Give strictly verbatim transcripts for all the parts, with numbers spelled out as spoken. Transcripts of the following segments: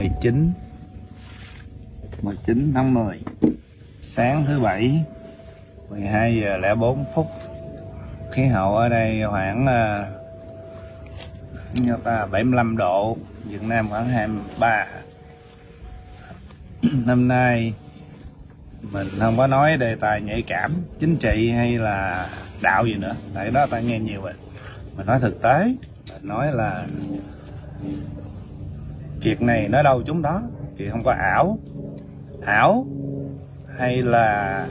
mười chín mười chín tháng mười, sáng thứ bảy, mười hai giờ lẻ bốn phút. Khí hậu ở đây khoảng uh, ta bảy mươi lăm độ, Việt Nam khoảng hai mươi ba. Năm nay mình không có nói đề tài nhạy cảm chính trị hay là đạo gì nữa, tại đó ta nghe nhiều rồi. Mình nói thực tế, mình nói là Kiệt này nói đâu chúng đó. Kiệt không có ảo ảo hay là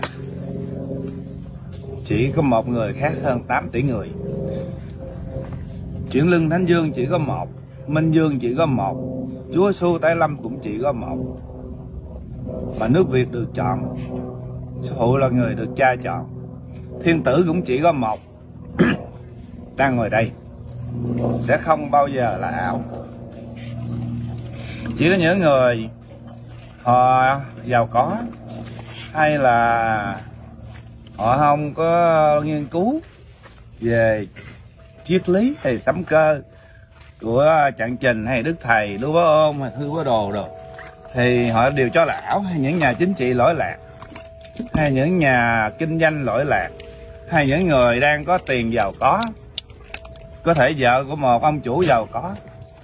chỉ có một người khác hơn tám tỷ người. Chuyển lưng Thánh Dương chỉ có một, Minh Dương chỉ có một, Chúa Xu Tái Lâm cũng chỉ có một. Mà nước Việt được chọn, sư phụ là người được cha chọn. Thiên tử cũng chỉ có một đang ngồi đây, sẽ không bao giờ là ảo. Chỉ có những người họ giàu có hay là họ không có nghiên cứu về triết lý hay sấm cơ của Trạng Trình hay Đức Thầy, Lưu Bá Ôn hay Thư Bá Đồ rồi, thì họ đều cho là ảo. Hay những nhà chính trị lỗi lạc, hay những nhà kinh doanh lỗi lạc, hay những người đang có tiền giàu có, có thể vợ của một ông chủ giàu có,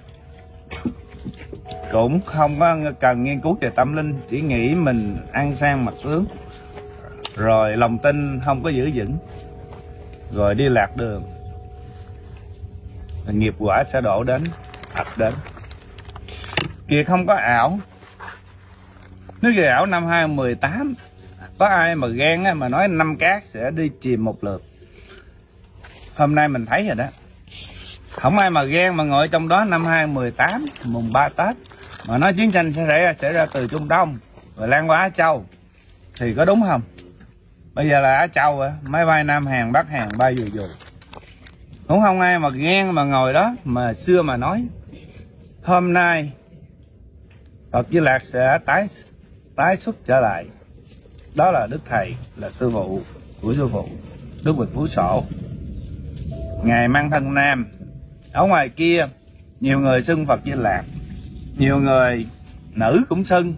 cũng không có cần nghiên cứu về tâm linh, chỉ nghĩ mình ăn sang mặc sướng, rồi lòng tin không có giữ vững, rồi đi lạc đường, nghiệp quả sẽ đổ đến, ập đến. Kiệt không có ảo. Nếu về ảo năm hai không một tám, có ai mà ghen á, mà nói năm cát sẽ đi chìm một lượt. Hôm nay mình thấy rồi đó, không ai mà ghen mà ngồi trong đó năm hai không một tám mùng ba Tết mà nói chiến tranh sẽ ra sẽ ra từ Trung Đông rồi lan qua Á Châu, thì có đúng không? Bây giờ là Á Châu à, máy bay Nam Hàn Bắc Hàn bay dù dù, cũng không ai mà ghen mà ngồi đó. Mà xưa mà nói hôm nay Phật Di Lạc sẽ tái tái xuất trở lại, đó là Đức Thầy, là sư phụ của sư phụ Đức Bạch Phú Sổ, ngài mang thân nam. Ở ngoài kia nhiều người xưng Phật Di Lạc, nhiều người nữ cũng xưng,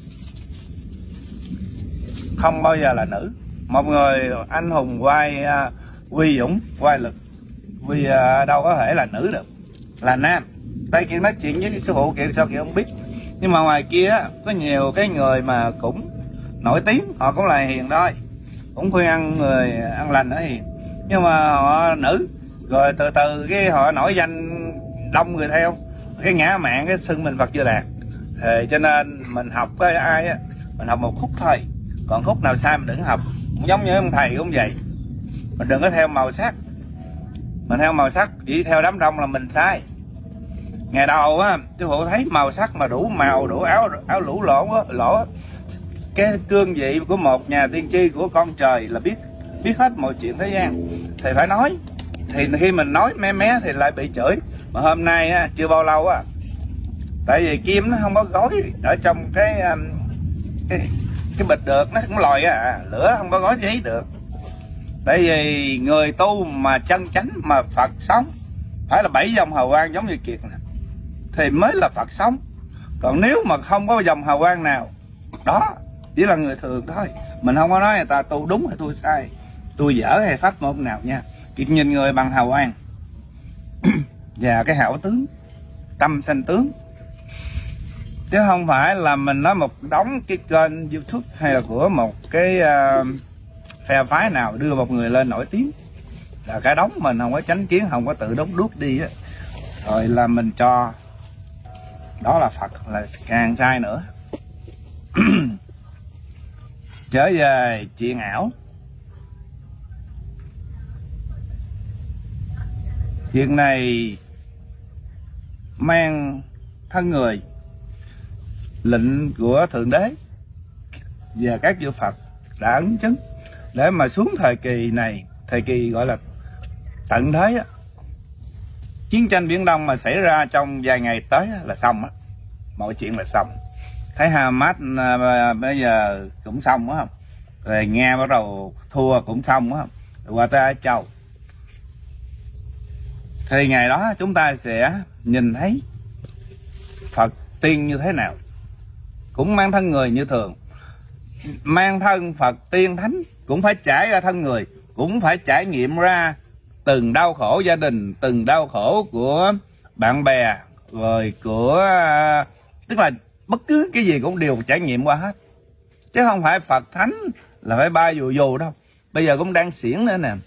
không bao giờ là nữ. Một người anh hùng quay uh, Huy Dũng, quay lực, vì uh, đâu có thể là nữ được, là nam. Đây Kiệt nói chuyện với sư phụ Kiệt sao Kiệt không biết, nhưng mà ngoài kia có nhiều cái người mà cũng nổi tiếng, họ cũng là hiền thôi, cũng khuyên ăn người ăn lành ở hiền, nhưng mà họ nữ, rồi từ từ cái họ nổi danh đông người theo, cái ngã mạng cái xưng mình Phật Di Lạc. Thì cho nên mình học với ai á, mình học một khúc thôi, còn khúc nào sai mình đừng học. Cũng giống như ông thầy cũng vậy, mình đừng có theo màu sắc. Mình theo màu sắc chỉ theo đám đông là mình sai. Ngày đầu á, sư phụ thấy màu sắc mà đủ màu, đủ áo áo lũ lỗ á, lỗ cái cương vị của một nhà tiên tri của con trời là biết biết hết mọi chuyện thế gian, thì phải nói. Thì khi mình nói mé mé thì lại bị chửi. Mà hôm nay á, chưa bao lâu á, tại vì kim nó không có gói ở trong cái cái, cái bịch được, nó cũng lòi à, lửa không có gói giấy được. Tại vì người tu mà chân chánh mà Phật sống phải là bảy dòng hào quang giống như Kiệt nè, thì mới là Phật sống. Còn nếu mà không có dòng hào quang nào đó, chỉ là người thường thôi. Mình không có nói người ta tu đúng hay tu sai, tu dở hay pháp môn nào nha. Kiệt nhìn người bằng hào quang và cái hảo tướng, tâm sanh tướng, chứ không phải là mình nói một đống cái kênh YouTube hay là của một cái uh, phe phái nào đưa một người lên nổi tiếng là cái đống mình không có chánh kiến, không có tự đốt đuốc đi á, rồi là mình cho đó là Phật, là càng sai nữa. Trở về chuyện ảo, việc này mang thân người, lệnh của Thượng Đế và các chư Phật đã ấn chứng để mà xuống thời kỳ này, thời kỳ gọi là tận thế á, chiến tranh Biển Đông mà xảy ra trong vài ngày tới là xong á, mọi chuyện là xong. Thấy Hamas bây giờ cũng xong á không, rồi Nga bắt đầu thua cũng xong á không, rồi qua tới Á Châu, thì ngày đó chúng ta sẽ nhìn thấy Phật tiên như thế nào, cũng mang thân người như thường. Mang thân Phật tiên thánh cũng phải trải ra thân người, cũng phải trải nghiệm ra từng đau khổ gia đình, từng đau khổ của bạn bè, rồi của tức là bất cứ cái gì cũng đều trải nghiệm qua hết, chứ không phải Phật thánh là phải ba dù dù đâu. Bây giờ cũng đang xiển nữa nè.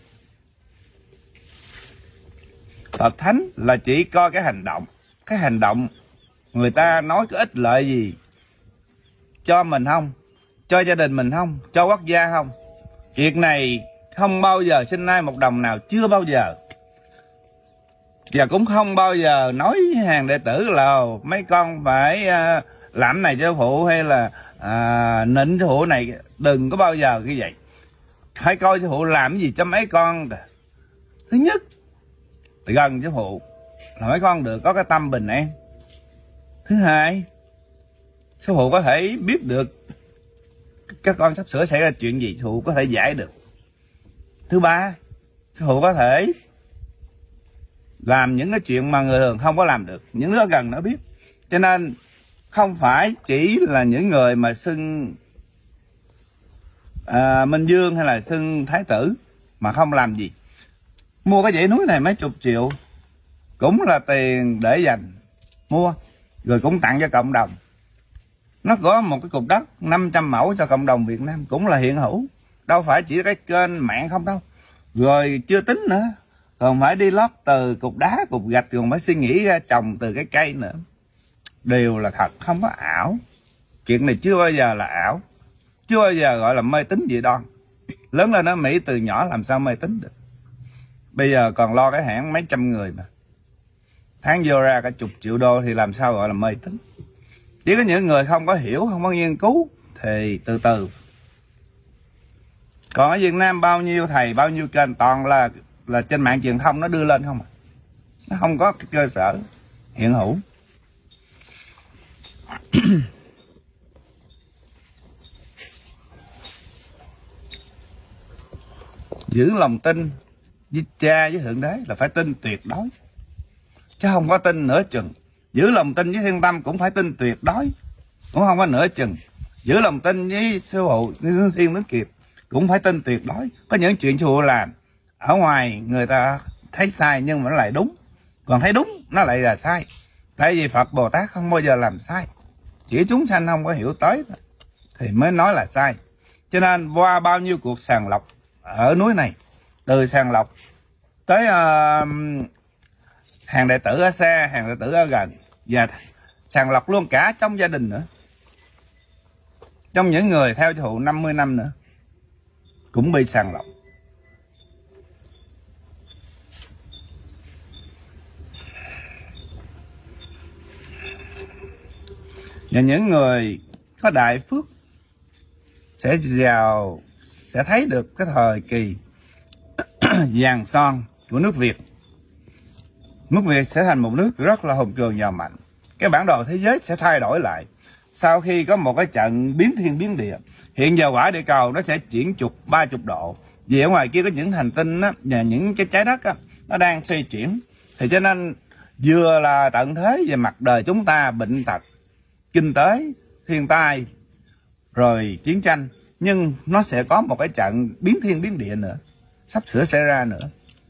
Phật thánh là chỉ coi cái hành động, cái hành động người ta nói có ích lợi gì cho mình không, cho gia đình mình không, cho quốc gia không. Việc này không bao giờ sinh nay một đồng nào, chưa bao giờ. Và cũng không bao giờ nói hàng đệ tử là mấy con phải uh, làm này cho phụ, hay là uh, nịnh cho phụ này. Đừng có bao giờ như vậy. Phải coi cho phụ làm cái gì cho mấy con. Thứ nhất, gần cho phụ là mấy con được có cái tâm bình an. Thứ hai, sư phụ có thể biết được các con sắp sửa xảy ra chuyện gì, sư phụ có thể giải được. Thứ ba, sư phụ có thể làm những cái chuyện mà người thường không có làm được, những đứa gần nó biết. Cho nên không phải chỉ là những người mà xưng à, Minh Dương hay là xưng Thái tử mà không làm gì. Mua cái dãy núi này mấy chục triệu cũng là tiền để dành mua, rồi cũng tặng cho cộng đồng. Nó có một cái cục đất năm trăm mẫu cho cộng đồng Việt Nam, cũng là hiện hữu, đâu phải chỉ cái kênh mạng không đâu. Rồi chưa tính nữa, còn phải đi lót từ cục đá, cục gạch, còn phải suy nghĩ ra trồng từ cái cây nữa. Đều là thật, không có ảo. Chuyện này chưa bao giờ là ảo, chưa bao giờ gọi là mê tín dị đoan. Lớn lên ở Mỹ từ nhỏ làm sao mê tín được. Bây giờ còn lo cái hãng mấy trăm người mà, tháng vô ra cả chục triệu đô thì làm sao gọi là mê tín. Chỉ có những người không có hiểu, không có nghiên cứu thì từ từ. Còn ở Việt Nam bao nhiêu thầy, bao nhiêu kênh toàn là là trên mạng truyền thông nó đưa lên không à. Nó không có cái cơ sở hiện hữu. Giữ lòng tin với cha với Thượng Đế là phải tin tuyệt đối, chứ không có tin nửa chừng. Giữ lòng tin với Thiên Tâm cũng phải tin tuyệt đối, cũng không có nửa chừng. Giữ lòng tin với sư phụ Thiên Tuấn Kiệt cũng phải tin tuyệt đối. Có những chuyện sư phụ làm ở ngoài người ta thấy sai nhưng mà nó lại đúng, còn thấy đúng nó lại là sai. Tại vì Phật Bồ Tát không bao giờ làm sai, chỉ chúng sanh không có hiểu tới thì mới nói là sai. Cho nên qua bao nhiêu cuộc sàng lọc ở núi này, từ sàng lọc tới uh, hàng đệ tử ở xa, hàng đệ tử ở gần, và sàng lọc luôn cả trong gia đình nữa, trong những người theo sư phụ năm mươi năm nữa cũng bị sàng lọc. Và những người có đại phước sẽ giàu, sẽ thấy được cái thời kỳ vàng son của nước Việt. Nước Việt sẽ thành một nước rất là hùng cường giàu mạnh. Cái bản đồ thế giới sẽ thay đổi lại sau khi có một cái trận biến thiên biến địa. Hiện giờ quả địa cầu nó sẽ chuyển trục ba chục độ, vì ở ngoài kia có những hành tinh á, và những cái trái đất á, nó đang xoay chuyển. Thì cho nên vừa là tận thế về mặt đời chúng ta, bệnh tật, kinh tế, thiên tai, rồi chiến tranh, nhưng nó sẽ có một cái trận biến thiên biến địa nữa sắp sửa xảy ra nữa.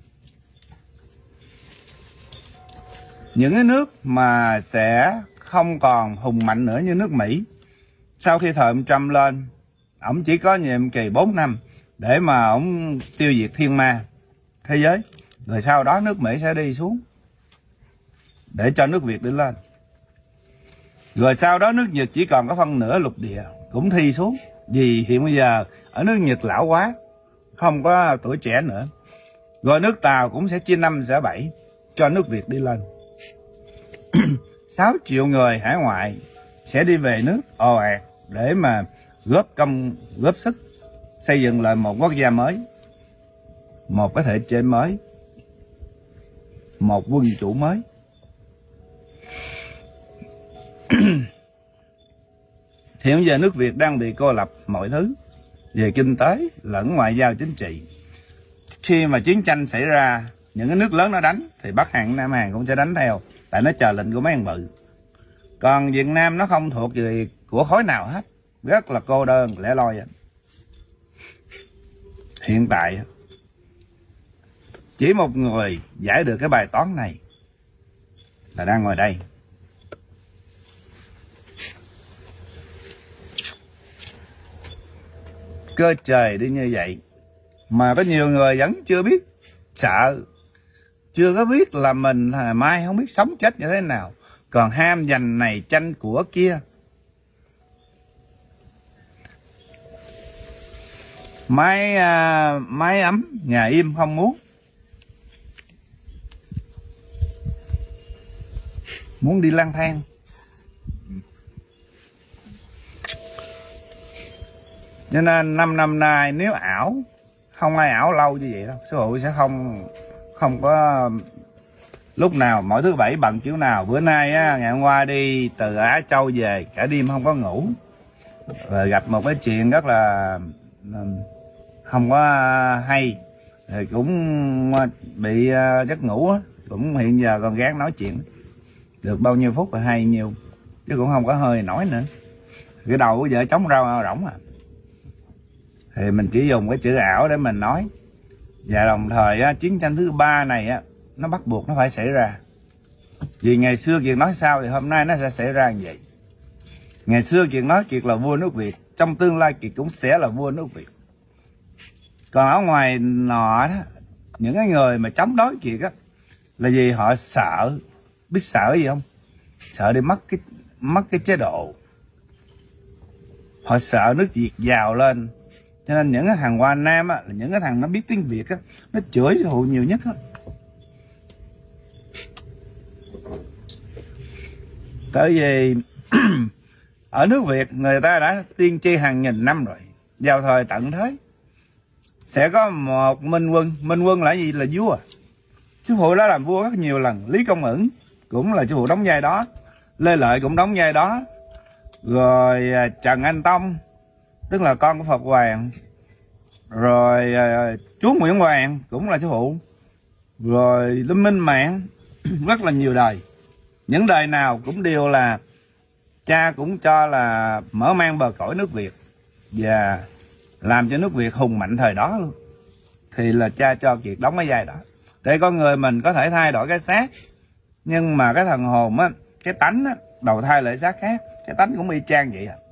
Những cái nước mà sẽ không còn hùng mạnh nữa như nước Mỹ, sau khi thời ông Trump lên, ổng chỉ có nhiệm kỳ bốn năm để mà ổng tiêu diệt thiên ma thế giới, rồi sau đó nước Mỹ sẽ đi xuống để cho nước Việt đi lên. Rồi sau đó nước Nhật chỉ còn có phân nửa lục địa cũng thi xuống, vì hiện bây giờ ở nước Nhật lão quá, không có tuổi trẻ nữa. Rồi nước Tàu cũng sẽ chia năm xẻ bảy cho nước Việt đi lên. Sáu triệu người hải ngoại sẽ đi về nước ồ ạt để mà góp công góp sức xây dựng lại một quốc gia mới, một cái thể chế mới, một quân chủ mới. Thì bây giờ nước Việt đang bị cô lập mọi thứ về kinh tế lẫn ngoại giao chính trị. Khi mà chiến tranh xảy ra, những cái nước lớn nó đánh thì Bắc Hàn, Nam Hàn cũng sẽ đánh theo, tại nó chờ lệnh của mấy thằng bự. Còn Việt Nam nó không thuộc gì của khối nào hết, rất là cô đơn lẻ loi. Hiện tại chỉ một người giải được cái bài toán này là đang ngồi đây. Cơ trời đi như vậy mà có nhiều người vẫn chưa biết, sợ, chưa có biết là mình là mai không biết sống chết như thế nào, còn ham giành này tranh của kia. Mái à, mái ấm nhà im không muốn, muốn đi lang thang. Cho nên năm năm nay nếu ảo, không ai ảo lâu như vậy đâu. Sư phụ sẽ không không có lúc nào mỗi thứ bảy bận kiểu nào. Bữa nay á, ngày hôm qua đi từ Á Châu về cả đêm không có ngủ, rồi gặp một cái chuyện rất là không có hay, rồi cũng bị giấc ngủ á, cũng hiện giờ còn gắng nói chuyện được bao nhiêu phút là hay nhiều, chứ cũng không có hơi nói nữa. Cái đầu của vợ trống rau rỗng à, thì mình chỉ dùng cái chữ ảo để mình nói. Và đồng thời á, chiến tranh thứ ba này á, nó bắt buộc nó phải xảy ra. Vì ngày xưa Kiệt nói sao thì hôm nay nó sẽ xảy ra như vậy. Ngày xưa Kiệt nói Kiệt là vua nước Việt, trong tương lai Kiệt cũng sẽ là vua nước Việt. Còn ở ngoài nọ đó, những cái người mà chống đối Kiệt á, là vì họ sợ. Biết sợ gì không? Sợ đi mất cái mất cái chế độ. Họ sợ nước Việt giàu lên. Cho nên những cái thằng Hoa Nam á, là những cái thằng nó biết tiếng Việt á, nó chửi Sư Phụ nhiều nhất á. Tại vì ở nước Việt người ta đã tiên tri hàng nghìn năm rồi, vào thời tận thế sẽ có một minh quân. Minh quân là gì? Là vua. Sư Phụ đã làm vua rất nhiều lần. Lý Công Uẩn cũng là Sư Phụ đóng vai đó, Lê Lợi cũng đóng vai đó, rồi Trần Anh Tông tức là con của Phật Hoàng, rồi chúa Nguyễn Hoàng cũng là Sư Phụ, rồi Lâm Minh Mạng rất là nhiều đời. Những đời nào cũng đều là cha cũng cho là mở mang bờ cõi nước Việt và làm cho nước Việt hùng mạnh thời đó luôn. Thì là cha cho Kiệt đóng cái vai đó. Để con người mình có thể thay đổi cái xác, nhưng mà cái thần hồn á, cái tánh á, đầu thai lại xác khác. Cái tánh cũng y chang vậy à.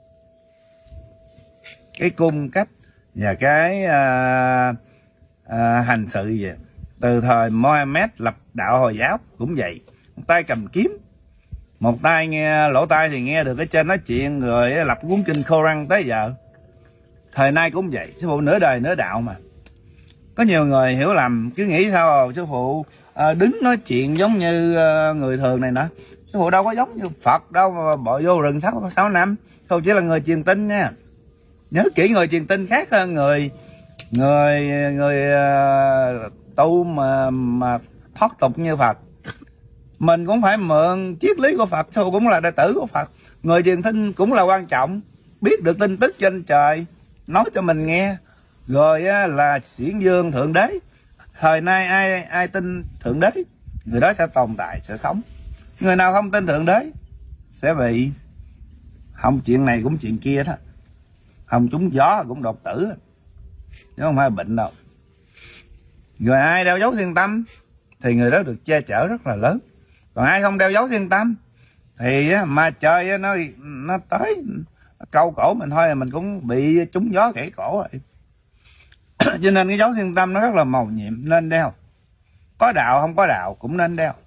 Cái cung cách và cái à, à, hành sự vậy. Từ thời Mohammed lập đạo Hồi giáo cũng vậy. Một tay cầm kiếm, một tay nghe lỗ tai thì nghe được cái trên nói chuyện, rồi lập cuốn kinh Koran tới giờ. Thời nay cũng vậy. Sư Phụ nửa đời nửa đạo mà. Có nhiều người hiểu lầm, cứ nghĩ sao Sư Phụ à, đứng nói chuyện giống như à, người thường này nè. Sư Phụ đâu có giống như Phật đâu mà bỏ vô rừng sáu sáu năm. Sư Phụ chỉ là người truyền tin nha. Nhớ kỹ, người truyền tin khác hơn người người người uh, tu mà mà thoát tục như Phật. Mình cũng phải mượn triết lý của Phật, Sư Phụ cũng là đệ tử của Phật. Người truyền tin cũng là quan trọng, biết được tin tức trên trời nói cho mình nghe. Rồi á, là xiển dương thượng đế. Thời nay ai ai tin thượng đế, người đó sẽ tồn tại, sẽ sống. Người nào không tin thượng đế sẽ bị không chuyện này cũng chuyện kia đó. Không trúng gió cũng đột tử, chứ không phải bệnh đâu. Rồi ai đeo dấu thiên tâm thì người đó được che chở rất là lớn. Còn ai không đeo dấu thiên tâm thì mà trời nó nó tới câu cổ mình thôi là mình cũng bị trúng gió gãy cổ rồi. Cho nên cái dấu thiên tâm nó rất là màu nhiệm, nên đeo. Có đạo không có đạo cũng nên đeo.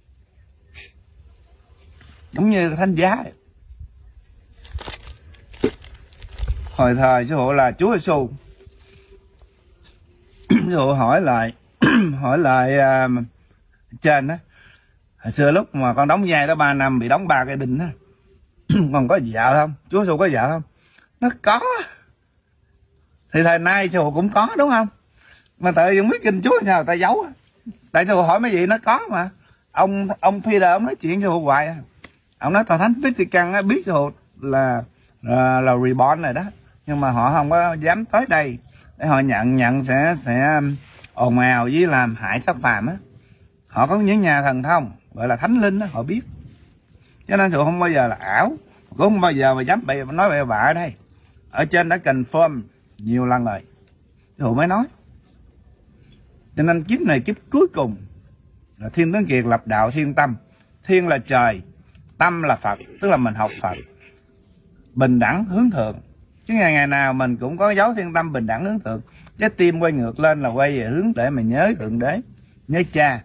Giống như thánh giá. Hồi thời Sư Phụ là Chúa Giêsu. Sư Phụ hỏi lại hỏi lại uh, trên á, hồi xưa lúc mà con đóng vai đó ba năm bị đóng ba cái đinh á, còn có vợ không? Chúa Giêsu có vợ không? Nó có. Thì thời nay Sư Phụ cũng có đúng không? Mà tại không biết kinh Chúa sao người ta giấu. Tại Sư Phụ hỏi mấy vị nó có mà. Ông ông Peter ông nói chuyện Sư Phụ hoài. Ông nói tòa thánh Vatican á, biết Sư Phụ là, là là reborn này đó, nhưng mà họ không có dám tới đây để họ nhận nhận sẽ sẽ ồn ào với làm hại sát phàm á. Họ có những nhà thần thông gọi là thánh linh đó, họ biết. Cho nên sư phụ không bao giờ là ảo, cũng không bao giờ mà dám bậy nói bậy bạ ở đây. Ở trên đã confirm nhiều lần rồi, sư phụ mới nói. Cho nên kiếp này kiếp cuối cùng là Thiên Tuấn Kiệt lập đạo thiên tâm. Thiên là trời, tâm là Phật, tức là mình học Phật bình đẳng hướng thượng. Chứ ngày ngày nào mình cũng có dấu thiên tâm bình đẳng hướng thượng. Trái tim quay ngược lên là quay về hướng để mà nhớ Thượng Đế, nhớ Cha.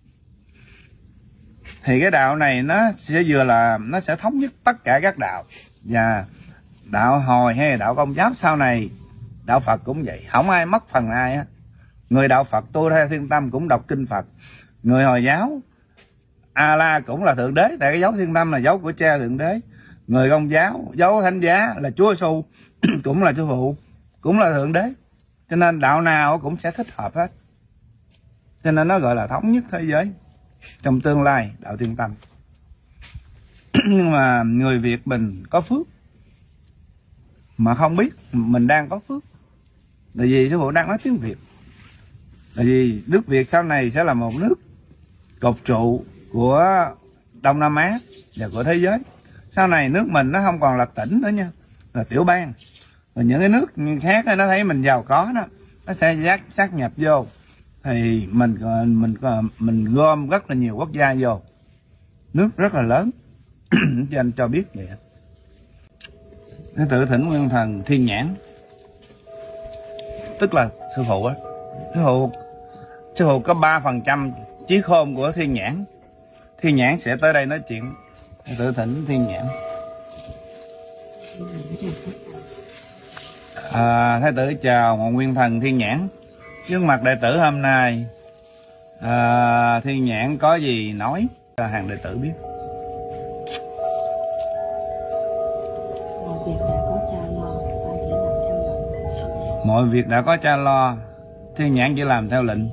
Thì cái đạo này nó sẽ vừa là nó sẽ thống nhất tất cả các đạo. Và đạo Hồi hay là đạo Công giáo sau này, đạo Phật cũng vậy, không ai mất phần ai á. Người đạo Phật tu theo thiên tâm cũng đọc kinh Phật. Người Hồi giáo A-la cũng là Thượng Đế, tại cái dấu thiên tâm là dấu của Cha Thượng Đế. Người Công giáo dấu Thánh Giá là Chúa Giêsu cũng là sư phụ, cũng là Thượng Đế. Cho nên đạo nào cũng sẽ thích hợp hết. Cho nên nó gọi là thống nhất thế giới trong tương lai, đạo thiên tâm. Nhưng mà người Việt mình có phước mà không biết mình đang có phước. Tại vì sư phụ đang nói tiếng Việt. Tại vì nước Việt sau này sẽ là một nước cột trụ của Đông Nam Á và của thế giới. Sau này nước mình nó không còn là tỉnh nữa nha, là tiểu bang. Rồi những cái nước khác nó thấy mình giàu có đó, nó sẽ giác sát nhập vô. Thì mình mình mình gom rất là nhiều quốc gia vô, nước rất là lớn. Cho anh cho biết vậy. Nó tự thỉnh Nguyên Thần Thiên Nhãn, tức là sư phụ á, sư phụ sư phụ có ba phần trăm trí khôn của Thiên Nhãn. Thiên Nhãn sẽ tới đây nói chuyện. Tự thỉnh Thiên Nhãn. À, Thái tử chào Ngọc Nguyên Thần Thiên Nhãn. Trước mặt đệ tử hôm nay, à, Thiên Nhãn có gì nói cho hàng đệ tử biết? Mọi việc đã có Cha lo, Thiên Nhãn chỉ làm theo lệnh.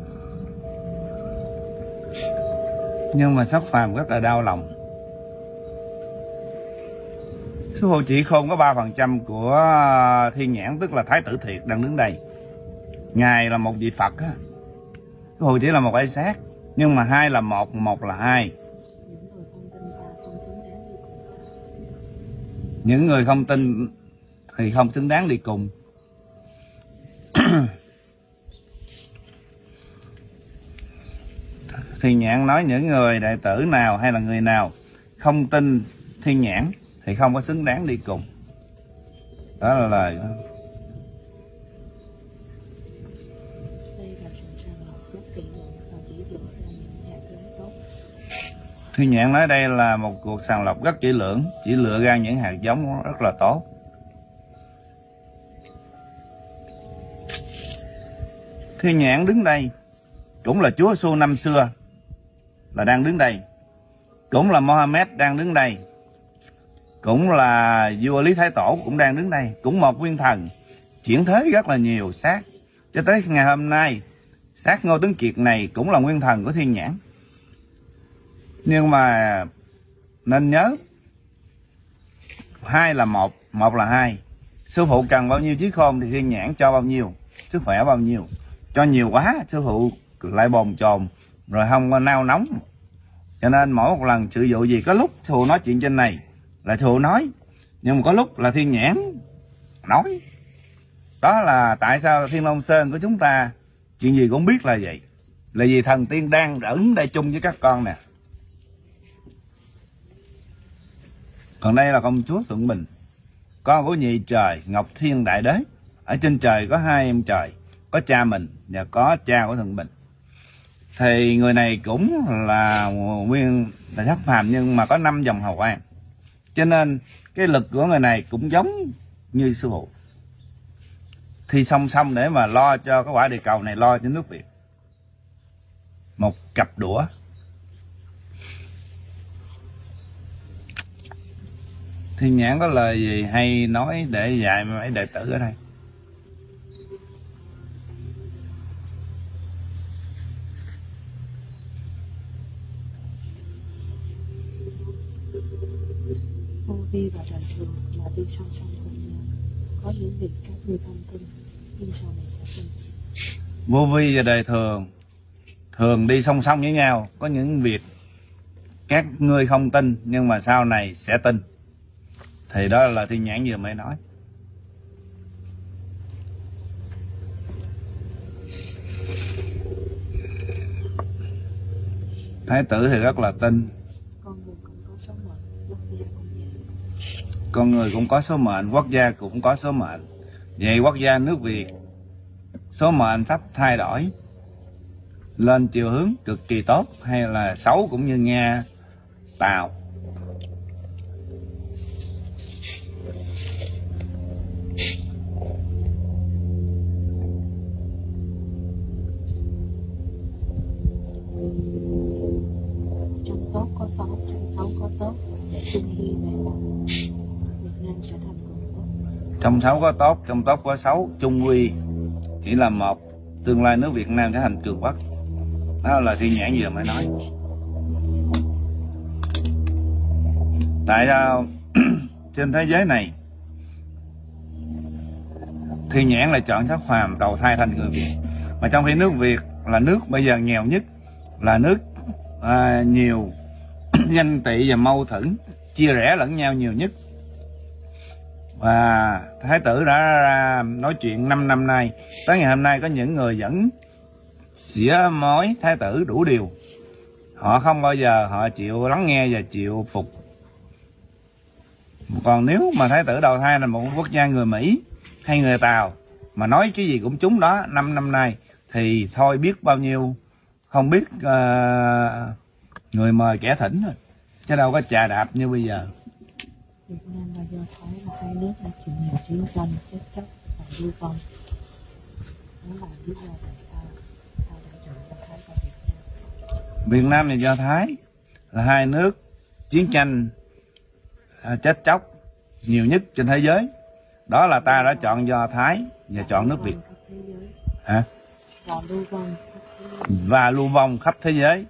Nhưng mà sắc phàm rất là đau lòng. Sư phụ chỉ khôn có ba phần trăm của Thiên Nhãn, tức là Thái tử Thiệt đang đứng đây. Ngài là một vị Phật á. Sư phụ chỉ là một cái xác, nhưng mà hai là một, một là hai. Những người không tin thì không xứng đáng đi cùng. Thiên Nhãn nói những người đệ tử nào hay là người nào không tin Thiên Nhãn thì không có xứng đáng đi cùng. Đó là lời đó. Thiên Nhãn nói đây là một cuộc sàng lọc rất kỹ lưỡng, chỉ lựa ra những hạt giống rất là tốt. Thiên Nhãn đứng đây cũng là Chúa Giêsu năm xưa là đang đứng đây, cũng là Mohammed đang đứng đây, cũng là vua Lý Thái Tổ cũng đang đứng đây, cũng một nguyên thần chuyển thế rất là nhiều xác. Cho tới ngày hôm nay, xác Ngô Tuấn Kiệt này cũng là nguyên thần của Thiên Nhãn. Nhưng mà nên nhớ, hai là một, một là hai. Sư phụ cần bao nhiêu trí khôn thì Thiên Nhãn cho bao nhiêu, sức khỏe bao nhiêu. Cho nhiều quá sư phụ lại bồn chồn, rồi không có nao nóng. Cho nên mỗi một lần sự vụ gì, có lúc sư phụ nói chuyện trên này là sư phụ nói, nhưng mà có lúc là Thiên Nhãn nói. Đó là tại sao Thiên Long Sơn của chúng ta chuyện gì cũng biết là vậy. Là vì thần tiên đang ở đây chung với các con nè. Còn đây là công chúa Thuận Bình, con của nhị trời Ngọc Thiên Đại Đế. Ở trên trời có hai em trời, có cha mình và có cha của Thuận Bình. Thì người này cũng là nguyên là sắc phàm, nhưng mà có năm dòng hào quang. Cho nên cái lực của người này cũng giống như sư phụ. Thì song song để mà lo cho cái quả địa cầu này, lo cho nước Việt. Một cặp đũa. Thiên Nhãn có lời gì hay nói để dạy mấy đệ tử ở đây? Vô vi và đời thường là đi song song cùng nhau. Có những việc các ngươi không tin, nhưng sau này sẽ tin. Vô vi và đời thường thường đi song song với nhau. Có những việc các ngươi không tin nhưng mà sau này sẽ tin. Thì đó là lời Thiên Nhãn vừa mới nói. Thái tử thì rất là tin. Con người cũng có số mệnh, quốc gia cũng có số mệnh. Vậy quốc gia nước Việt số mệnh sắp thay đổi lên chiều hướng cực kỳ tốt hay là xấu cũng như Nga, Tàu? Trong tốt có xấu, trong xấu có tốt, để chung quy về là Việt Nam sẽ thành cường quốc. Trong xấu có tốt, trong tốt có xấu, chung quy chỉ là một, tương lai nước Việt Nam sẽ thành cường quốc. Đó là Thiên Nhãn vừa mới nói. Tại sao trên thế giới này Thiên Nhãn lại chọn sắc phàm đầu thai thành người Việt, mà trong khi nước Việt là nước bây giờ nghèo nhất, là nước à, nhiều ganh tị và mâu thuẫn, chia rẽ lẫn nhau nhiều nhất. Và Thái tử đã ra nói chuyện năm năm nay, tới ngày hôm nay có những người vẫn xỉa mối Thái tử đủ điều. Họ không bao giờ họ chịu lắng nghe và chịu phục. Còn nếu mà Thái tử đầu thai là một quốc gia người Mỹ hay người Tàu mà nói cái gì cũng trúng đó năm năm nay thì thôi biết bao nhiêu không biết uh, người mời kẻ thỉnh rồi, chứ đâu có chà đạp như bây giờ. Việt Nam và Do Thái là hai nước đã chịu nhiều chiến tranh, chết chóc và lưu vong. Đó là lý do tại sao ta đã chọn Do Thái và Việt Nam. Việt Nam và Do Thái là hai nước chiến tranh à, chết chóc nhiều nhất trên thế giới. Đó là ta đã chọn Do Thái và chọn nước Việt. Hả? Và lưu vong và lưu vong khắp thế giới.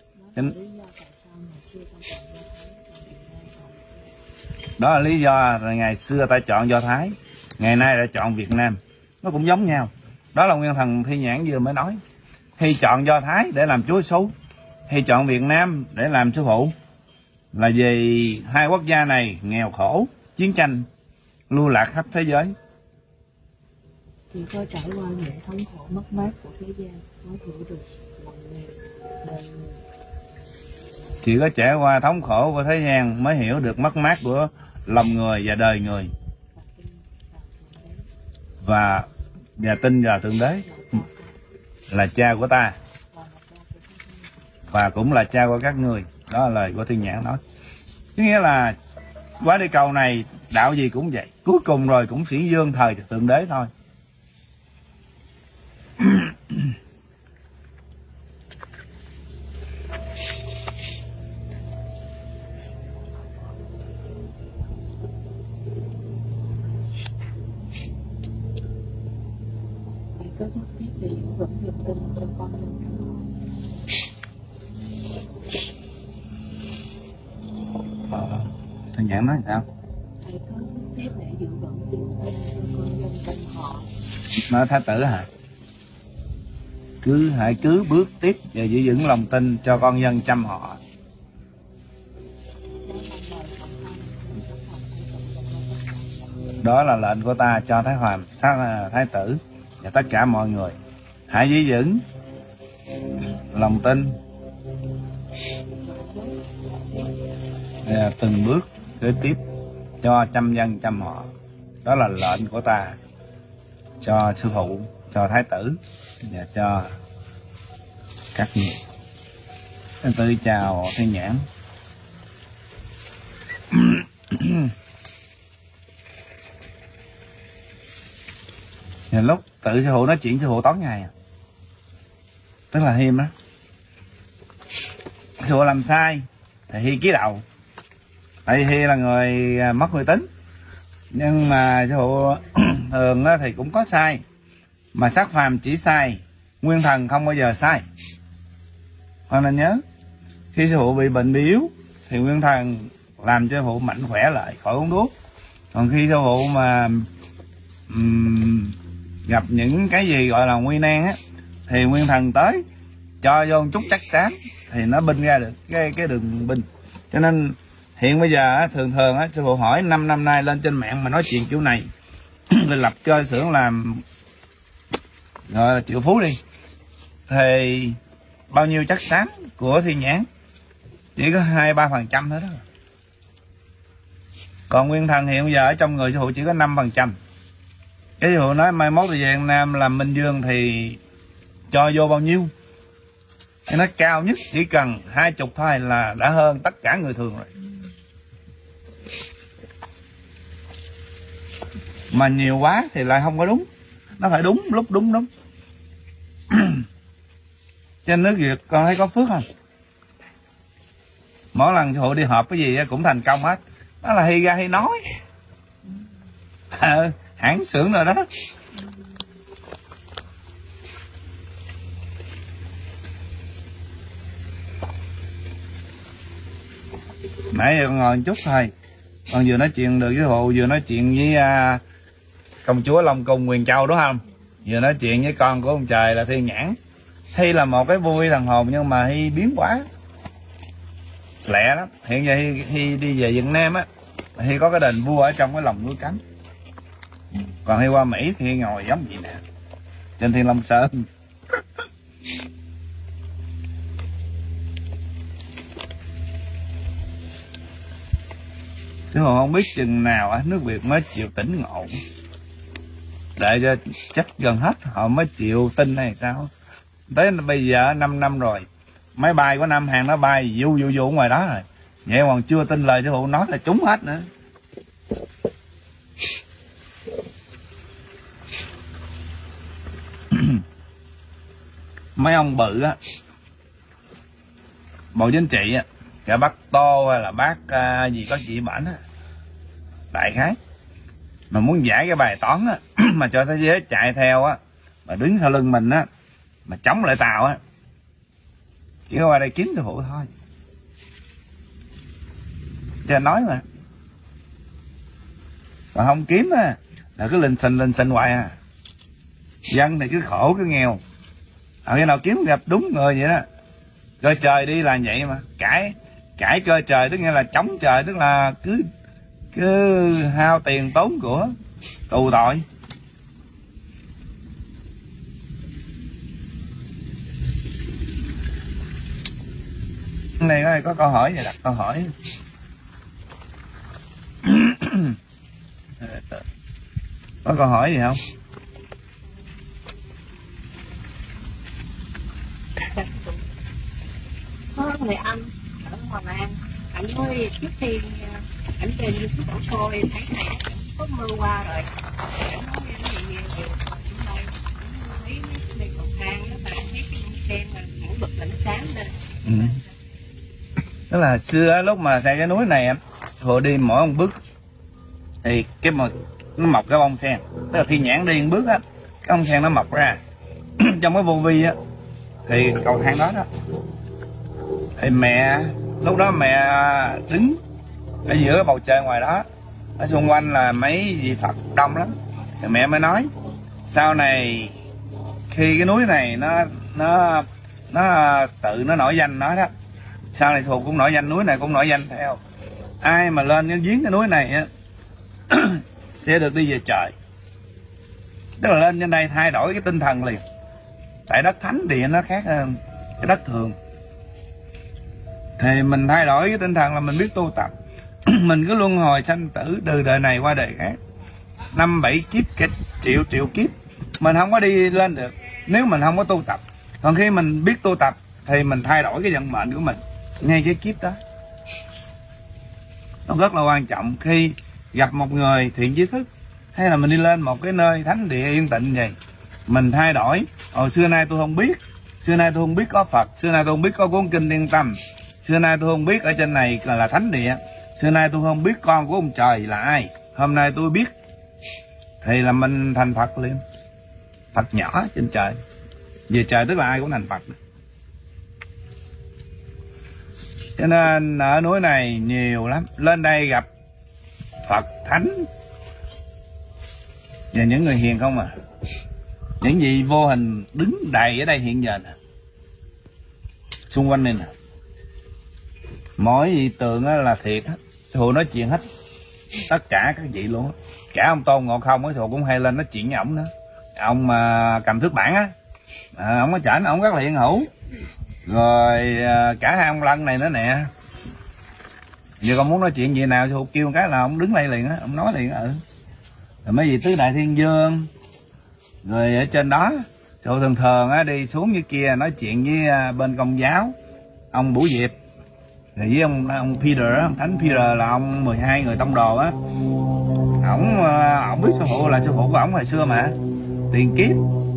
Đó là lý do là ngày xưa ta chọn Do Thái, ngày nay đã chọn Việt Nam. Nó cũng giống nhau. Đó là Nguyên Thần Thiên Nhãn vừa mới nói. Khi chọn Do Thái để làm chúa số, khi chọn Việt Nam để làm sư phụ, là vì hai quốc gia này nghèo khổ, chiến tranh, lưu lạc khắp thế giới. Chỉ có trải qua những thống khổ mất mát của thế gian mới hiểu được lòng nghèo đời người. Chỉ có trải qua thống khổ của thế gian mới hiểu được mất mát của lòng người và đời người. Và và tin vào Thượng Đế là cha của ta và cũng là cha của các người. Đó là lời của Thiên Nhãn nói. Có nghĩa là quả địa cầu này đạo gì cũng vậy, cuối cùng rồi cũng chỉ dương thời Thượng Đế thôi. Có nhất thiết để giữ vững niềm tin cho con nhân căn họ. Ờ, Thiên Nhãn nói sao? Thầy có nhất thiết để giữ vững niềm tin cho con nhân căn họ. Nói Thái tử hả? Cứ hãy cứ bước tiếp và giữ vững lòng tin cho con dân chăm họ. Đó là lệnh của ta cho Thái Hoàng, Thái tử và tất cả mọi người. Hãy giữ vững lòng tin và từng bước kế tiếp cho trăm dân chăm họ. Đó là lệnh của ta cho sư phụ, cho Thái tử và cho các người. Tôi tự chào Thiên Nhãn. Thì lúc tự sư phụ nói chuyện sư phụ tối ngày, tức là Hiêm á, sư phụ làm sai thì Hi ký đầu. Tại vì Hi là người mất uy tín, nhưng mà sư phụ thường thì cũng có sai, mà sắc phàm chỉ sai, Nguyên Thần không bao giờ sai. Con nên nhớ, khi sư phụ bị bệnh bị yếu thì Nguyên Thần làm cho sư phụ mạnh khỏe lại, khỏi uống thuốc. Còn khi sư phụ mà um, gặp những cái gì gọi là nguy nan á, thì Nguyên Thần tới cho vô một chút chắc xám thì nó binh ra được cái cái đường binh. Cho nên hiện bây giờ thường thường á, sư phụ hỏi năm năm nay lên trên mạng mà nói chuyện kiểu này rồi lập cơ xưởng làm gọi là triệu phú đi, thì bao nhiêu chất xám của Thiên Nhãn chỉ có hai ba phần trăm thôi đó. Còn Nguyên Thần hiện bây giờ ở trong người sư phụ chỉ có năm phần trăm. Cái sư phụ nói mai mốt thì về Việt Nam làm Minh Dương thì cho vô bao nhiêu, thì nó cao nhất chỉ cần hai chục thôi là đã hơn tất cả người thường rồi. Mà nhiều quá thì lại không có đúng, nó phải đúng lúc đúng đúng. Trên nước Việt con thấy có phước không? Mỗi lần sư phụ đi họp cái gì cũng thành công hết. Đó là hay ra hay nói. À, hãng xưởng rồi đó. Nãy giờ con ngồi một chút thôi, con vừa nói chuyện được với sư phụ, vừa nói chuyện với uh, công chúa Long Cung Huyền Châu đúng không? Vừa nói chuyện với con của ông trời là Thiên Nhãn. Hy là một cái vui thần hồn, nhưng mà Hy biến quá lẹ lắm. Hiện giờ Hy, Hy đi về Việt Nam á, Hy có cái đền vua ở trong cái lòng núi Cấm. Còn Hy qua Mỹ thì Hy ngồi giống gì nè, trên Thiên Long Sơn. Chứ mà không biết chừng nào á, nước Việt mới chịu tỉnh ngộ. Để cho chắc gần hết họ mới chịu tin hay sao. Tới bây giờ năm năm rồi, máy bay của Nam Hàn nó bay du du du ngoài đó rồi, vậy còn chưa tin lời sư phụ nói là trúng hết nữa. Mấy ông bự á, Bộ Chính trị á, cả bác Tô hay là bác uh, gì có chị bản á, đại khái mà muốn giải cái bài toán á mà cho thế giới chạy theo á, mà đứng sau lưng mình á, mà chống lại Tàu á, chỉ có qua đây kiếm sư phụ thôi. Cho nói mà, còn không kiếm á là cứ linh xình linh xình hoài à. Dân thì cứ khổ cứ nghèo, ở khi nào kiếm gặp đúng người vậy đó. Cơ trời đi là vậy mà, cãi cãi cơ trời tức nghĩa là chống trời, tức là cứ cứ hao tiền tốn của, tù tội. Này có, có câu hỏi gì đặt câu hỏi. Có câu hỏi gì không? Có người anh ở Hòa An, anh nói trước khi ảnh trên YouTube ảnh coi thấy này có mưa qua rồi, ảnh nói cái gì nhiều nhiều chúng tôi thấy mấy cầu thang đó, mà thấy cái sen mà ảnh bật ảnh sáng lên. Ừ. Tức là xưa lúc mà xây cái núi này họ đi mỗi một bước thì cái mà nó mọc cái bông sen, tức là Thiên Nhãn đi một bước á, cái bông sen nó mọc ra. Trong cái vô vi á thì cầu thang đó đó, thì mẹ lúc đó mẹ đứng ở giữa cái bầu trời ngoài đó, ở xung quanh là mấy vị Phật đông lắm, thì mẹ mới nói sau này khi cái núi này nó nó nó tự nó nổi danh nó đó, sau này thuộc cũng nổi danh, núi này cũng nổi danh theo. Ai mà lên cái giếng cái núi này á sẽ được đi về trời, tức là lên trên đây thay đổi cái tinh thần liền. Tại đất thánh địa nó khác hơn cái đất thường, thì mình thay đổi cái tinh thần là mình biết tu tập. Mình cứ luân hồi sanh tử từ đời này qua đời khác, năm bảy kiếp, cái triệu triệu kiếp mình không có đi lên được nếu mình không có tu tập. Còn khi mình biết tu tập thì mình thay đổi cái vận mệnh của mình ngay cái kiếp đó. Nó rất là quan trọng. Khi gặp một người thiện chí thức, hay là mình đi lên một cái nơi thánh địa yên tịnh vậy, mình thay đổi. Hồi xưa nay tôi không biết, xưa nay tôi không biết có Phật, xưa nay tôi không biết có cuốn kinh Thiên Tâm, xưa nay tôi không biết ở trên này là thánh địa, xưa nay tôi không biết con của ông trời là ai, hôm nay tôi biết, thì là mình thành Phật liền. Phật nhỏ trên trời, về trời tức là ai cũng thành Phật. Cho nên ở núi này nhiều lắm, lên đây gặp Phật thánh và những người hiền không à. Những gì vô hình đứng đầy ở đây hiện giờ nè, xung quanh này nè. Mỗi vị tượng á là thiệt hết, sư phụ nói chuyện hết tất cả các vị luôn á. Cả ông Tôn Ngộ Không á, sư phụ cũng hay lên nói chuyện với ổng nữa. Ông mà cầm thước bản á, à, ông có chảnh, ông rất là hiện hữu. Rồi à, cả hai ông Lân này nữa nè. Giờ con muốn nói chuyện gì nào sư phụ kêu một cái là ông đứng đây liền á, ông nói liền á. Ừ. Rồi mấy vị tứ đại thiên vương. Rồi ở trên đó sư phụ thường thường á đi xuống dưới kia nói chuyện với bên Công giáo ông Bửu Diệp. Rồi với ông ông Peter á, ông Thánh Peter là ông mười hai người tông đồ á. Ổng ổng biết sư phụ là sư phụ của ổng hồi xưa mà, tiền kiếp.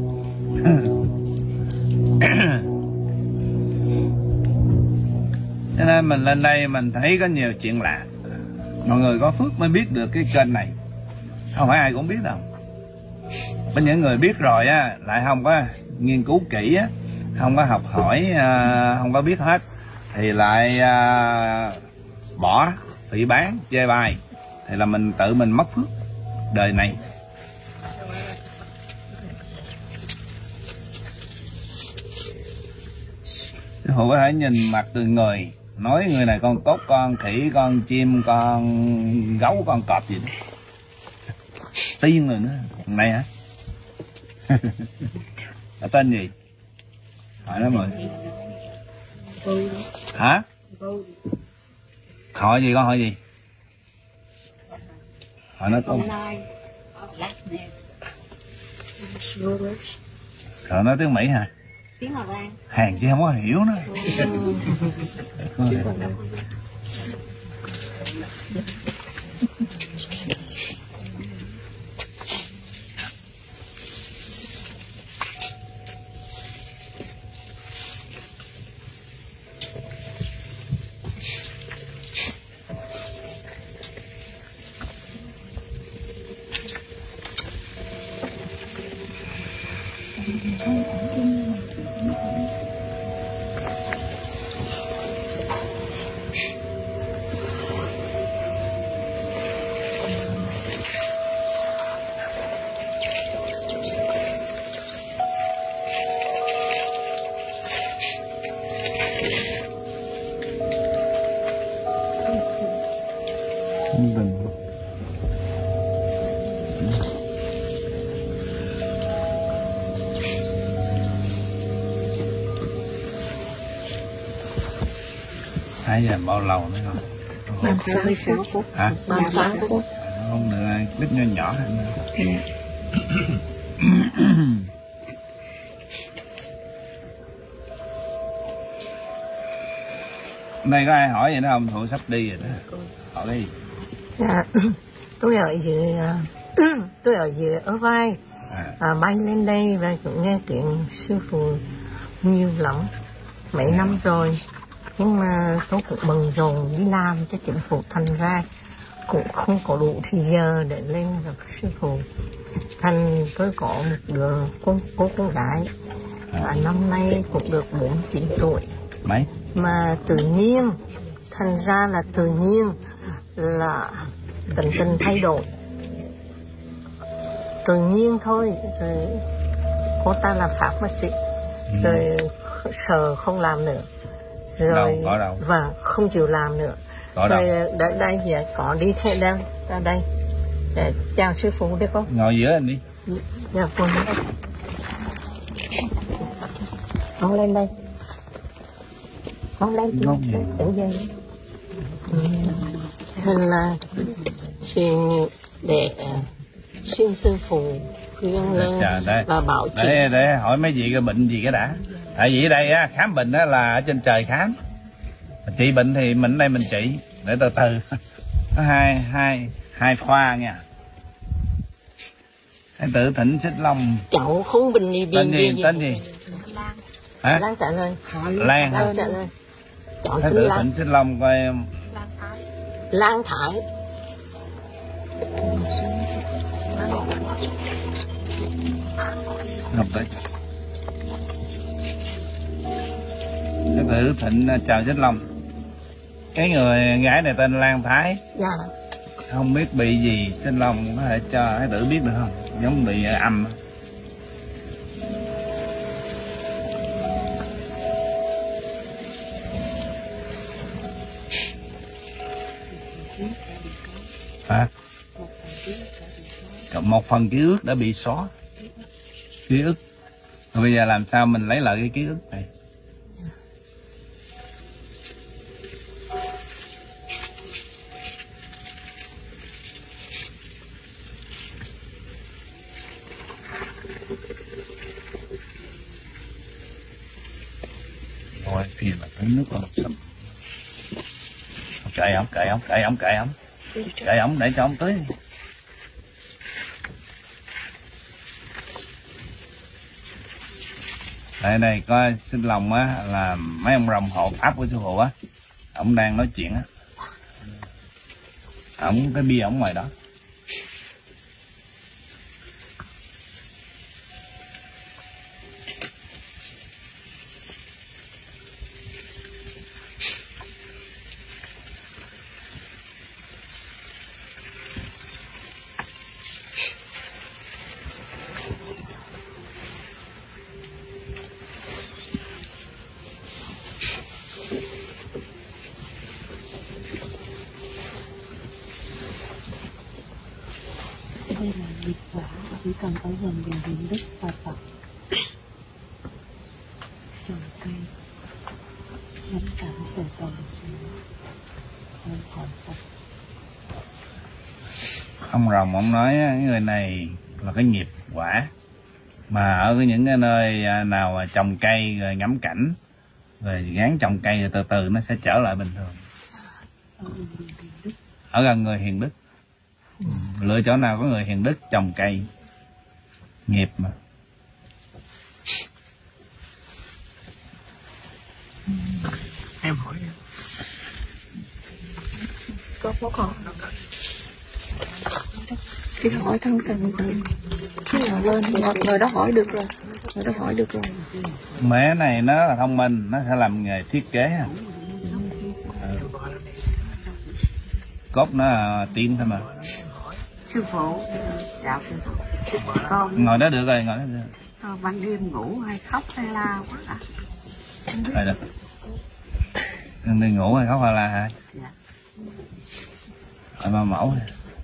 Cho nên mình lên đây mình thấy có nhiều chuyện lạ. Mọi người có phước mới biết được cái kênh này, không phải ai cũng biết đâu. Có những người biết rồi á lại không có nghiên cứu kỹ á, không có học hỏi, không có biết hết thì lại bỏ, phỉ bán, chê bai, thì là mình tự mình mất phước đời này. Sư phụ có thể nhìn mặt từ người, nói người này con cốt, con khỉ, con chim, con gấu, con cọp gì đó. Tiên rồi nữa. Thằng này hả? Là tên gì? Hỏi nó rồi. Hả? Hỏi gì con hỏi gì? Hỏi nó con. Rồi nói tiếng Mỹ hả? Tiếng Hà Lan. Hàng chứ không có hiểu nữa. Đừng. Hai giờ bao lâu nữa không? ba mươi sáu phút. Hả? ba mươi sáu phút. Không được, clip nhỏ nhỏ thôi. Đây có ai hỏi gì nữa không? Thủ sắp đi rồi đó. Hỏi cái gì? Dạ, tôi ở dưới tôi ở dưới ở vai, À. à, bay lên đây và cũng nghe tiếng sư phụ nhiều lắm, mấy năm rồi, nhưng mà tôi cũng bận rộn đi làm cho chính phủ, thành ra cũng không có đủ thời giờ để lên gặp sư phụ. Thành tôi có một đứa cô, cô con gái, à, năm nay cũng được bốn mươi chín tuổi. Mấy? Mà tự nhiên, thành ra là tự nhiên là tình tình thay đổi, tự nhiên thôi. Rồi cô ta là pháp bác sĩ, ừ. Rồi sợ không làm nữa, rồi đâu, có đâu. Và không chịu làm nữa. Có rồi đâu. Đây, đây giờ có đi theo đang ra đây để chào sư phụ đi con. Ngồi giữa anh đi. Dạ con. Con lên đây. Con lên Không gì. Ở đây. Thành là xin để xin sư phụ khuyên lên và bảo chị. Để, để hỏi mấy vị cái bệnh gì cái đã. Tại vì ở đây á, khám bệnh á, là ở trên trời khám, trị bệnh thì mình ở đây mình trị, để từ từ. Có hai hai hai khoa nha. Hãy tự thỉnh Xích Long. Cháu không bệnh gì. Tên gì? gì? Tên gì? Hả? Lan trả lời. Lan hả? Lan trả lời. Cháu Hãy tự thỉnh Xích Long coi. Lan Thái. Không tới. Hãy tự thỉnh chào Xích Long. Cái người gái này tên Lan Thái. Dạ. Không biết bị gì, Xích Long có thể cho Hãy tự biết được không? Giống bị âm. Hả? một phần ký ức đã bị xóa. Còn một phần ký ức đã bị xóa. Ký ức. Rồi bây giờ làm sao mình lấy lại cái ký ức này? Rồi phiền là cái nước còn sắp. Kệ ổng, kệ ổng, kệ ổng, kệ ổng. Kệ ổng để cho ổng tới. Đây này coi xin lòng á là mấy ông rồng hộ pháp của sư phụ á, ổng đang nói chuyện á, ổng cái bia ổng ngoài đó. Đây là nghiệp quả, chỉ cần ở gần nhà hiền đức và Phật, trồng cây, ngắm cảnh từ từ xuống, lên khỏi Phật. Ông rồng ông nói cái người này là cái nghiệp quả, mà ở những cái nơi nào mà trồng cây rồi ngắm cảnh rồi gán trồng cây rồi từ từ nó sẽ trở lại bình thường. Ở gần người hiền đức, lựa chỗ nào có người hiền đức trồng cây, nghiệp mà. Em hỏi đi. Có có còn cái hỏi thân cần từ cái nào lên người, người đó hỏi được rồi, người đó hỏi được rồi. Mẹ này nó là thông minh, nó sẽ làm nghề thiết kế. Ừ. Cốt nó là tiên thôi mà. Sư phụ, chào sư phụ. Con Ngồi đó được rồi, ngồi đó được. con ban đêm ngủ hay khóc hay la quá à? Rồi được. Đi ngủ hay khóc hay la hả? Dạ. Ở ba mẫu.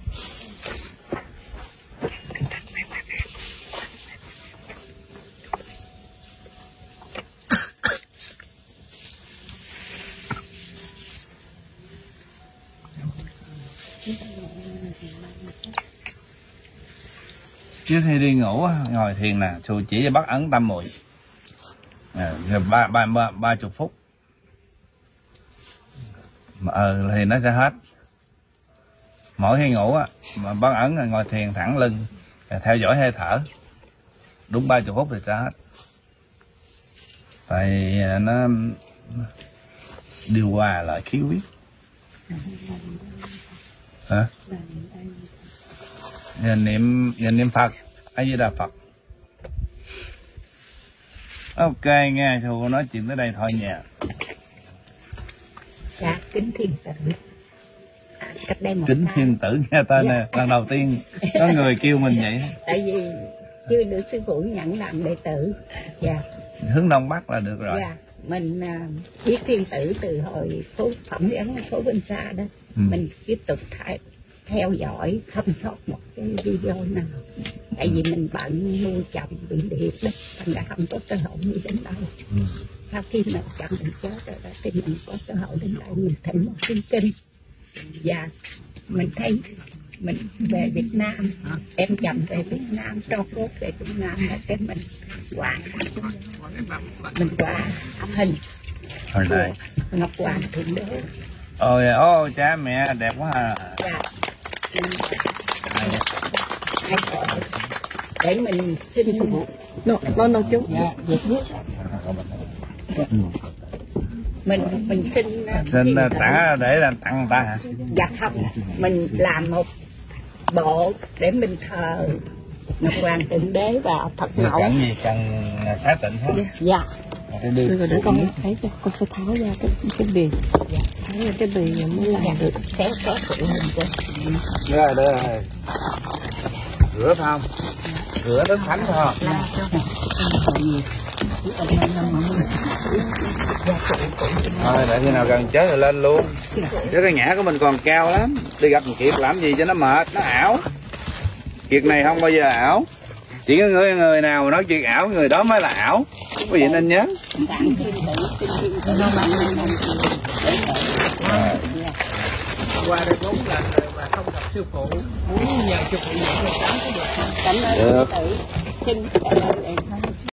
Trước khi đi ngủ ngồi thiền nè, sư chỉ cho bắt ấn tâm mùi à, ba ba ba ba chục phút, ờ thì nó sẽ hết. Mỗi khi ngủ á mà bắt ấn là ngồi thiền thẳng lưng, theo dõi hơi thở đúng ba chục phút thì sẽ hết. Tại nó điều hòa lại khí huyết. Hả? Giờ niệm giờ niệm Phật, A Di Đà Phật. Ok nghe, thầy nói chuyện tới đây thôi nha. Dạ, kính thiên tử. À, cách đây một Kính tháng. thiên tử nghe tên Dạ. nè, lần đầu tiên có người kêu mình vậy. Tại vì chưa được sư phụ nhận làm đệ tử. Dạ. Hướng Đông Bắc là được rồi. Dạ. Mình uh, biết thiên tử từ hồi số phẩm ấn số bên xa đó. Ừ. Mình tiếp tục thay, theo dõi thăm sóc một cái video nào. Tại vì mình bận nuôi chồng bị liệt đó, thành ra không có cơ hội đi đến đâu. Ừ. Sau khi mà chồng mình chết rồi đó thì mình có cơ hội đến đây, mình thỉnh một kinh kinh. Và mình thấy mình về Việt Nam, em chồng về Việt Nam, cho cốt về Việt Nam là cái mình quà, mình quà hình Hồi này. của Ngọc Hoàng Thượng Đế. Ôi ô cha mẹ đẹp quá à. Và hai cõi để mình xin sư phụ nó nó chú dạ việc nhất mình mình xin Xin tặng để làm tặng người ta hả? dạ không, mình làm một bộ để mình thờ Ngọc Hoàng Thượng Đế và Phật Cần mẫu. gì cần xác tịnh hết. Dạ. Để đưa Rồi để con thấy cho con sẽ tháo ra cái cái bì. Dạ. Tháo ra cái bì mới làm dạ. Được. Xé xé phụ hình của. Rồi đây rồi. Rửa phải không? Rửa nước thánh phải không? La cho này. Thôi để khi nào gần chết rồi lên luôn. Chứ cái ngã của mình còn cao lắm. Đi gặp thằng Kiệt làm gì cho nó mệt, nó ảo. Kiệt này không bao giờ ảo. Chỉ có người người nào nói chuyện ảo, người đó mới là ảo. Quý vị nên nhớ. Qua đây bốn lần rồi mà không gặp sư phụ, muốn nhờ sư phụ nhận cho tám có được không? Cảm ơn sư phụ. Xin cảm ơn em.